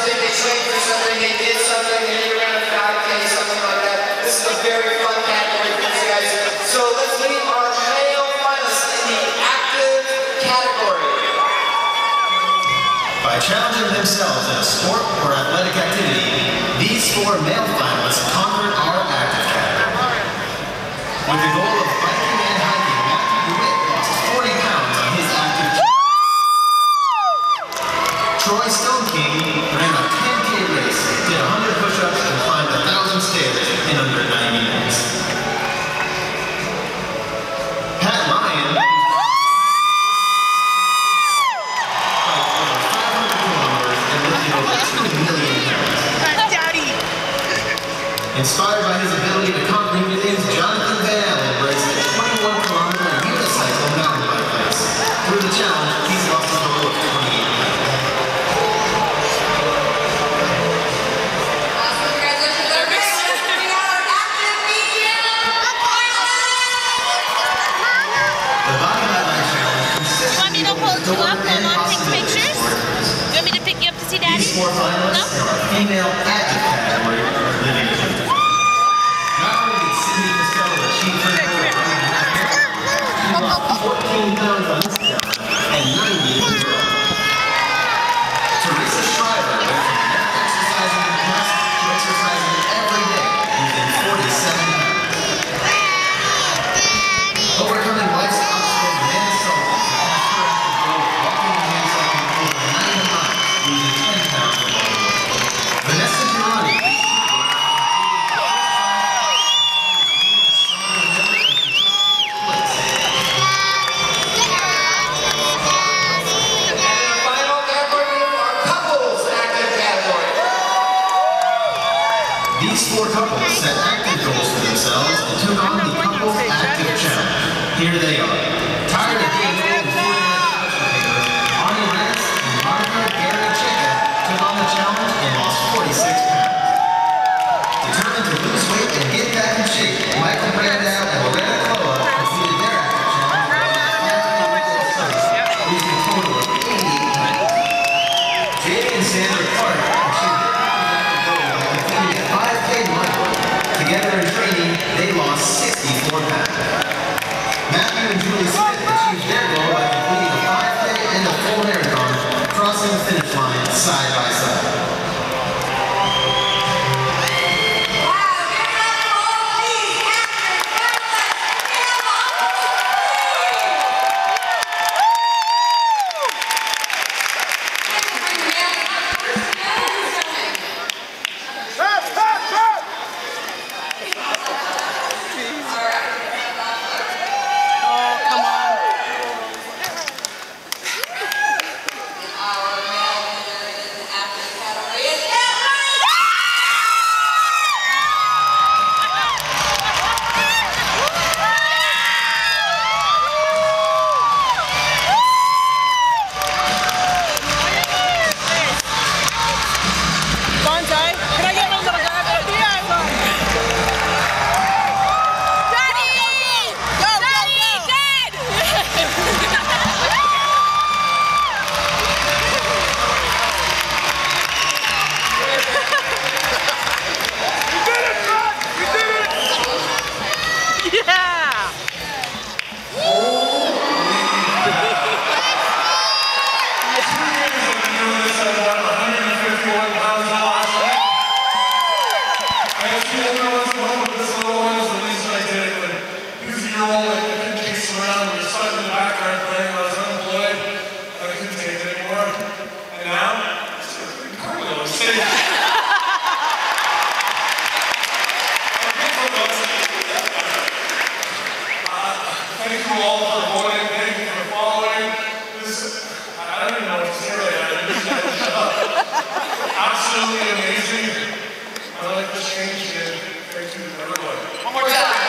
something, they trained for something, they did something, and they ran a 5K, something like that. This is a very fun category for these guys. So let's meet our male finalists in the active category. By challenging themselves in a sport or athletic activity, these 4 male finalists conquered our active category. With the goal of biking and hiking, Matthew DeWitt lost 40 pounds on his active challenge. Troy Stone King ran a 10K race, did 100 push-ups, and climbed 1,000 stairs in under 90 minutes. Pat Lyon inspired by his ability to conquer humans, Jonathan Van Allen embraced the 21-kilometer unicycle mountain bike race. Through the challenge, he's lost a total of 28 pounds. Awesome, congratulations, everybody. We are active medium The Body by Light Challenge consists Want me to hold you up while Mom takes pictures? Do you want me to pick you up to see Daddy? These 4 finalists in our female active category are living in she lost 14 pounds on this challenge and 90 in the row. Teresa Schreiber went from not exercising in class to exercising every day, losing 47 pounds. Overcoming life's obstacles, Amanda Sullivan surpassed her active goal of walking and handcycling over 90 miles, losing 10 pounds of body weight. Vanessa Girardi These 4 couples set active goals for themselves and took on the Couples Active Challenge. Here they are. Tired of being old and feeling like couch potatoes, Arnie Rance and Monica Gary-Cheka took on the challenge and lost 46 pounds. Determined to lose weight and get back in shape, Michael Brandow and Loretta Cloa completed their active challenge, losing a total of 88 pounds. Jake and Sandra Clark achieved their active goal by completing a 5K run. Together in training, they lost 64 pounds. Matthew and Julie Smith achieved their goal by completing a 5K and a full marathon, crossing the finish line side by side. Absolutely amazing. I like the change here. Thank you, everyone. One more time.